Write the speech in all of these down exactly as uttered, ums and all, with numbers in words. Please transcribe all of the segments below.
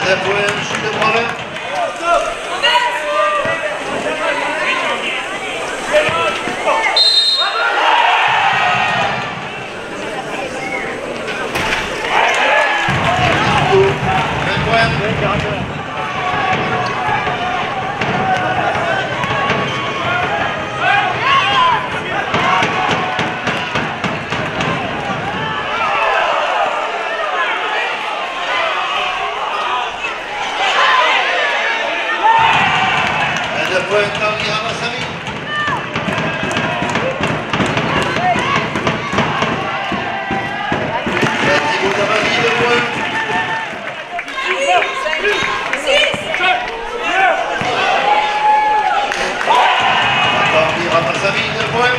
Ada poin Gilles Bravin. vingt points. Ada poin Tanguy Ramassamy. Thibaut Damasi, deux points. Tanguy Ramassamy, deux points.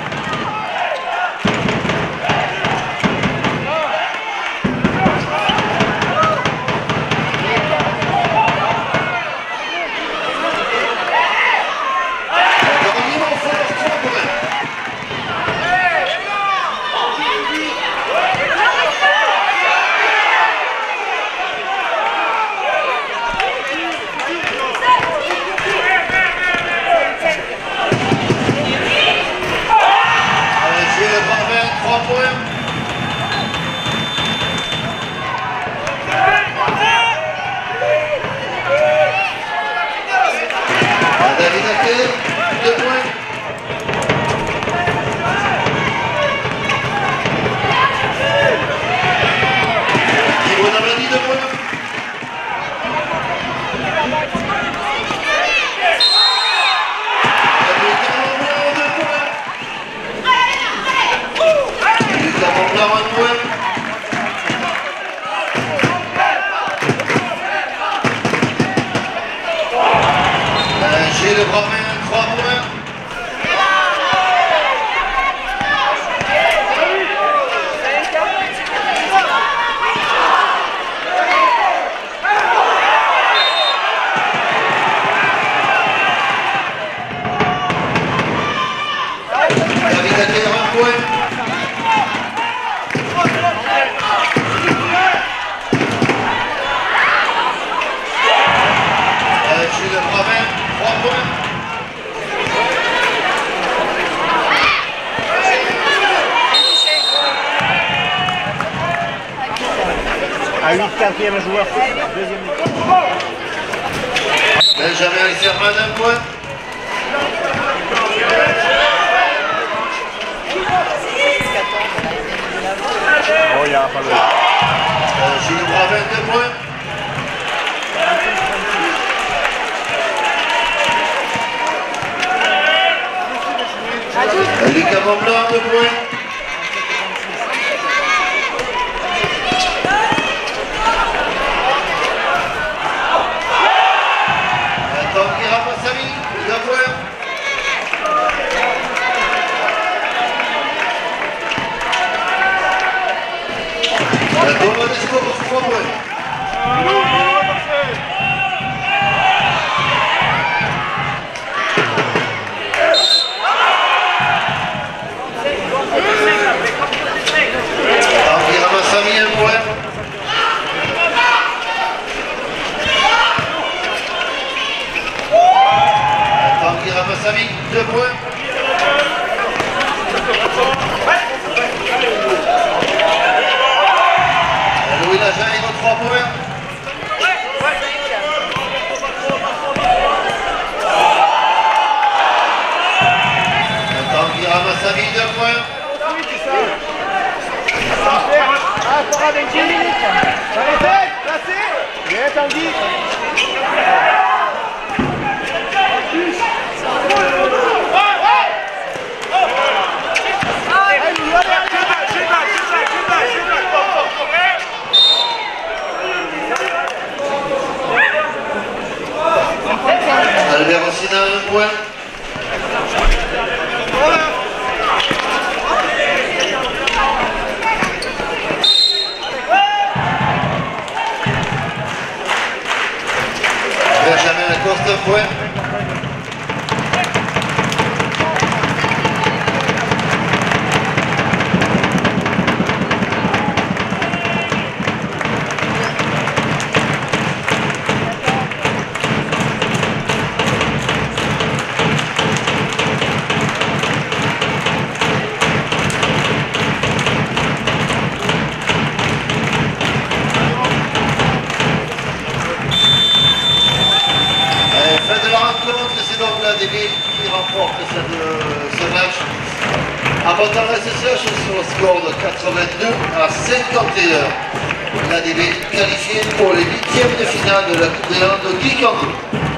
trois points. David Aké, deux points. Thibaut Damasi, deux points. Blanc, un point. Gilles Bravin, trois points. David Aké, un point. Gilles Bravin, trois points. À huit quatrième joueur, deuxième. Benjamin Servan, un point. Oh, il y a pas le... Gilles Bravin, deux points. Lucas Montblanc, deux points. Tanguy Ramassamy, deux points. Thomas Descos, trois points. Tanguy Ramassamy, un point. Tanguy Ramassamy, deux points. Louis Lajaille, trois points. Tanguy Ramassamy, deux points. Ah, il faudra avec dix minutes. Allez, faites, placez. Bien, Tanguy. Albert Ossina, un point. remporte cette, ce match en battant la S S H sur le score de quatre-vingt-deux à cinquante et un. L'A D B qualifié pour les huitièmes de finale de la Coupe des Landes de Guy Candy.